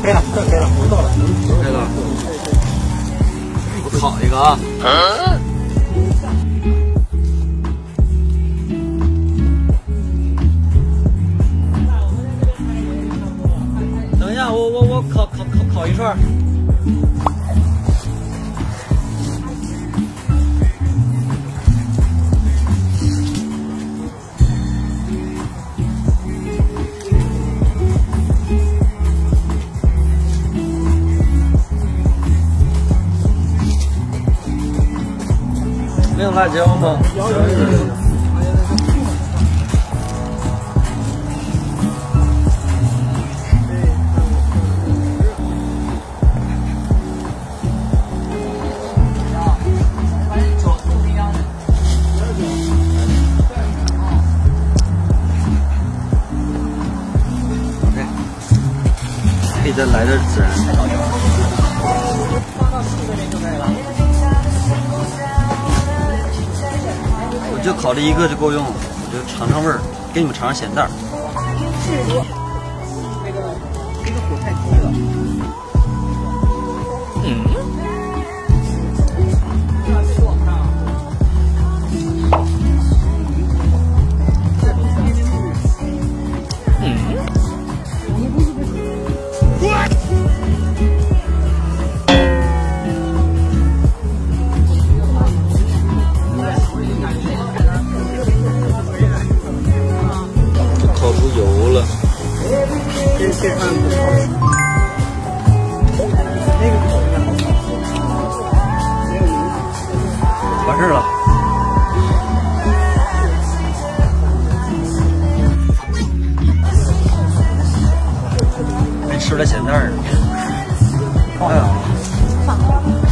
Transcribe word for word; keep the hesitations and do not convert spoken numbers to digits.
可以了，可以了，我到了。 可以了。我烤一个啊。啊等一下，我我我烤烤烤烤一串。没有辣椒吗？有有有有。OK， 可以再来点孜然。放到树这边就可以了。我就烤这一个就够用了，我就尝尝味儿，给你们尝尝咸淡。 那个这个火太低了。嗯。 烤出油了， 这这饭不好吃，那个烤应该好烤，没有油。 完事儿了。没吃了咸淡儿。哎呀。